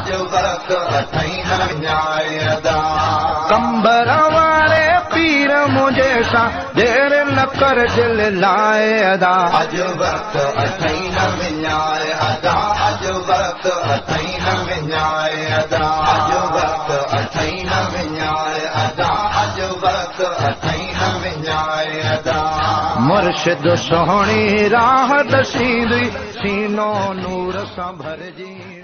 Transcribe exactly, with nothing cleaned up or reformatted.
अज वक्त अथई न विञाए अदा कंबर वारे पीर मुझे सा देर न कर दिल लाए अदा अज वक्त अथई न विञाए अदा अज वक्त अथई न विञाए अदा अज वक्त अथई न विञाए अदा अज वक्त अथई न विञाए अदा मुर्शिद सोहणी राह दसींदी सीनो नूर सां भरजी